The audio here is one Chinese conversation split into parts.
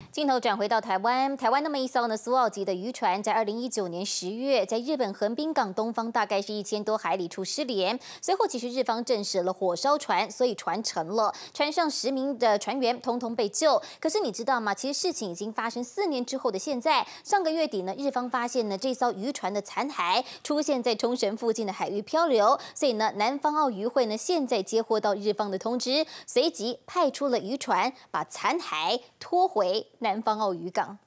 镜头转回到台湾，台湾那么一艘苏澳级的渔船，在2019年10月，在日本横滨港东方大概是1000多海里处失联。随后，其实日方证实了火烧船，所以船沉了，船上10名的船员通通被救。可是你知道吗？其实事情已经发生4年之后的现在，上个月底呢，日方发现呢这艘渔船的残骸出现在冲绳附近的海域漂流，所以呢，南方澳渔会呢现在接获到日方的通知，随即派出了渔船把残骸拖回南方澳渔港。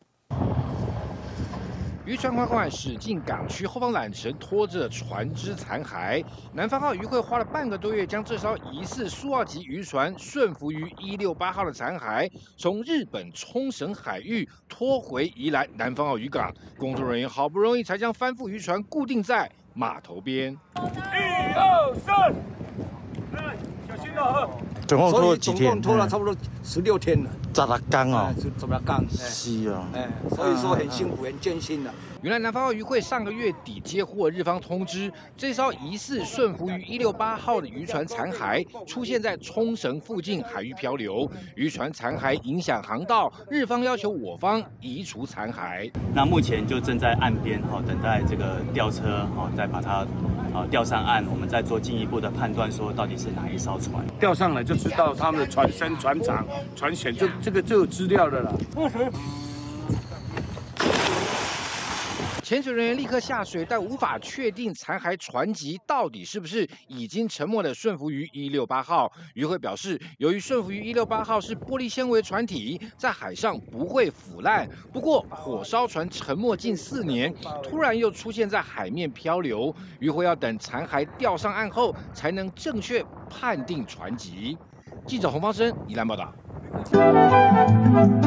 渔船缓缓驶进港区后方缆绳，拖着船只残骸。南方澳渔会花了半个多月，将这艘疑似苏澳级渔船顺浮于168号的残骸，从日本冲绳海域拖回宜兰南方澳渔港。工作人员好不容易才将翻覆渔船固定在码头边。1、2、3， 来，小心哦！ 总共拖了几天？ 总共拖了差不多16天了。 16天哦， 怎么干？ 是哦， 所以说很辛苦，很艰辛的。 原来南方澳渔会上个月底接获日方通知，这艘疑似顺浮于168号的渔船残骸出现在冲绳附近海域漂流，渔船残骸影响航道，日方要求我方移除残骸。 那目前就正在岸边等待这个吊车再把它吊上岸，我们再做进一步的判断，说到底是哪一艘船。 吊上来就知道他们的船身、船长、船舷，这个就有资料的了。 潜水人员立刻下水，但无法确定残骸船籍到底是不是已经沉没的顺浮于168号。渔会表示，由于顺浮于168号是玻璃纤维船体，在海上不会腐烂。不过，火烧船沉没近4年，突然又出现在海面漂流，渔会要等残骸吊上岸后，才能正确判定船籍。记者洪方生宜兰报道。